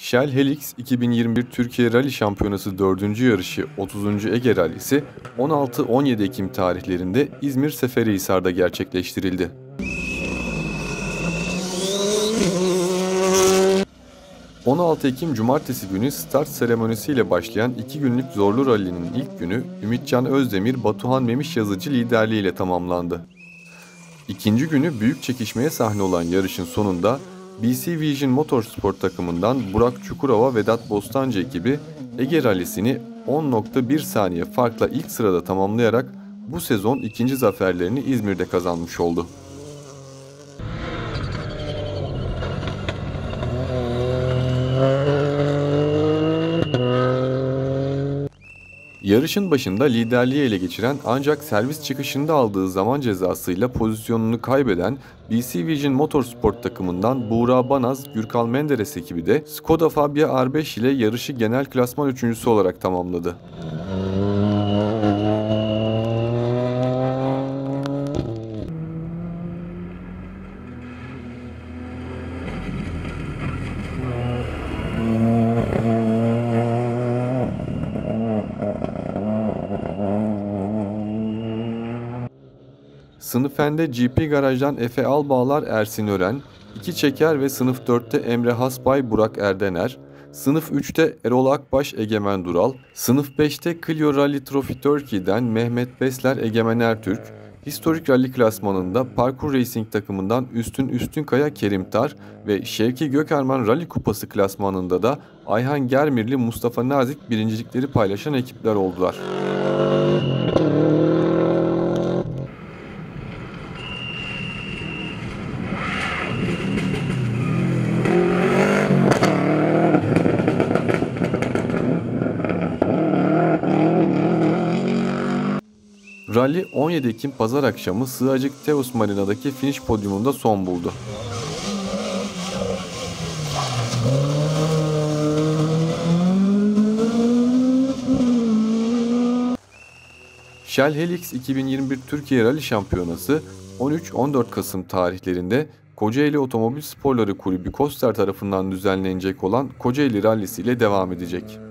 Shell Helix 2021 Türkiye Rally Şampiyonası 4. yarışı 30. Ege Rallisi 16-17 Ekim tarihlerinde İzmir Seferihisar'da gerçekleştirildi. ...16 Ekim Cumartesi günü start seremonisiyle başlayan 2 günlük zorlu rallinin ilk günü Ümitcan Özdemir, Batuhan Memiş Yazıcı liderliğiyle tamamlandı. İkinci günü büyük çekişmeye sahne olan yarışın sonunda BC Vision Motorsport takımından Burak Çukurova, Vedat Bostancı ekibi Ege Rallisi'ni 10.1 saniye farkla ilk sırada tamamlayarak bu sezon ikinci zaferlerini İzmir'de kazanmış oldu. Yarışın başında liderliği ele geçiren ancak servis çıkışında aldığı zaman cezasıyla pozisyonunu kaybeden BC Vision Motorsport takımından Buğra Banaz, Gürkal Menderes ekibi de Skoda Fabia R5 ile yarışı genel klasman üçüncüsü olarak tamamladı. Sınıf N'de GP Garaj'dan Efe Albağlar, Ersin Ören, 2 çeker ve Sınıf 4'te Emre Hasbay, Burak Erdener, Sınıf 3'te Erol Akbaş, Egemen Dural, Sınıf 5'te Clio Rally Trophy Turkey'den Mehmet Besler, Egemen Ertürk, Historik Rally klasmanında Parkur Racing takımından Üstün Üstünkaya, Kerim Tar ve Şevki Gökerman Rally Kupası klasmanında da Ayhan Germirli, Mustafa Nazik birincilikleri paylaşan ekipler oldular. Rally 17 Ekim Pazar akşamı Sığacık Teos Marina'daki finish podyumunda son buldu. Shell Helix 2021 Türkiye Rally Şampiyonası 13-14 Kasım tarihlerinde Kocaeli Otomobil Sporları Kulübü Koster tarafından düzenlenecek olan Kocaeli Rallisi ile devam edecek.